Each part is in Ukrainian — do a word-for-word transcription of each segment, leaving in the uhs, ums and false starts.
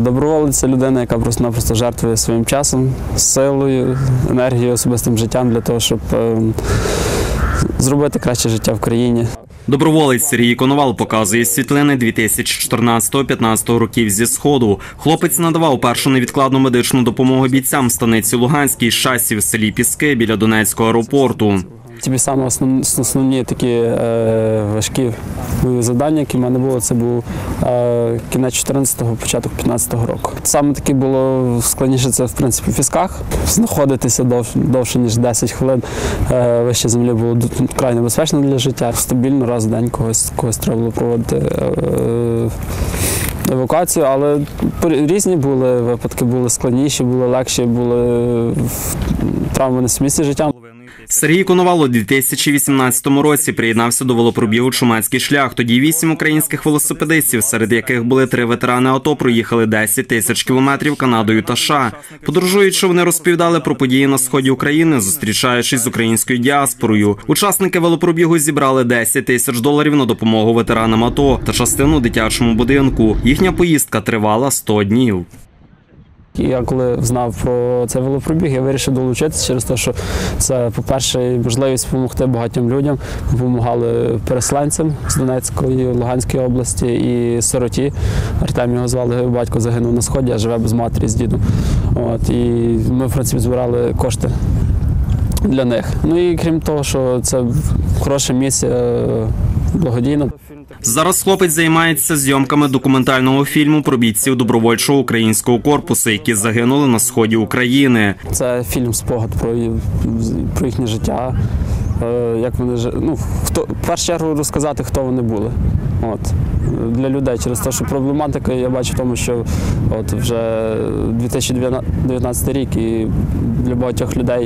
Доброволець – це людина, яка просто-напросто жертвує своїм часом, силою, енергією, особистим життям для того, щоб е, зробити краще життя в країні. Доброволець Сергій Коновал показує світлини дві тисячі чотирнадцятого-п'ятнадцятого років зі Сходу. Хлопець надавав першу невідкладну медичну допомогу бійцям в станиці Луганській, Шасі в селі Піски біля Донецького аеропорту. Ті саме основні, основні такі е, важкі завдання, які в мене були, це був е, кінець чотирнадцятого, початок п'ятнадцятого року. Саме таке було складніше, це в принципі в Пісках. Знаходитися дов, довше, ніж десять хвилин е, вище землі було вкрай небезпечно для життя. Стабільно раз в день когось, когось треба було проводити е, евакуацію, але різні були випадки, були складніші, були легші, були травми на місці життя. Сергій Коновал у дві тисячі вісімнадцятому році приєднався до велопробігу «Чумацький шлях». Тоді вісім українських велосипедистів, серед яких були три ветерани АТО, проїхали десять тисяч кілометрів Канадою та США. Подорожуючи, вони розповідали про події на сході України, зустрічаючись з українською діаспорою. Учасники велопробігу зібрали десять тисяч доларів на допомогу ветеранам АТО та частину дитячому будинку. Їхня поїздка тривала сто днів. Я коли знав про цей велопробіг, я вирішив долучитися через те, що це, по-перше, можливість допомогти багатьом людям. Допомагали переселенцям з Донецької, Луганської області і сироті. Артем його звали, батько загинув на Сході, а живе без матері з дідом. От, і ми, в принципі, збирали кошти для них. Ну і крім того, що це хороша місія, благодійна. Зараз хлопець займається зйомками документального фільму про бійців добровольчого українського корпусу, які загинули на сході України. Це фільм-спогад про, про їхнє життя, як вони, ну, хто, в першу чергу розказати, хто вони були. От. Для людей, через те, що проблематика, я бачу в тому, що от вже дві тисячі дев'ятнадцятий рік і для багатьох людей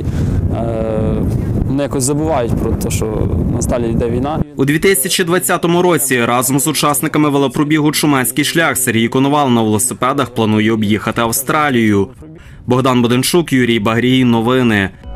е, вони якось забувають про те, що насталі йде війна. У дві тисячі двадцятому році разом з учасниками велопробігу «Чумацький шлях» Сергій Коновал на велосипедах планує об'їхати Австралію. Богдан Боденчук, Юрій Багрій. Новини.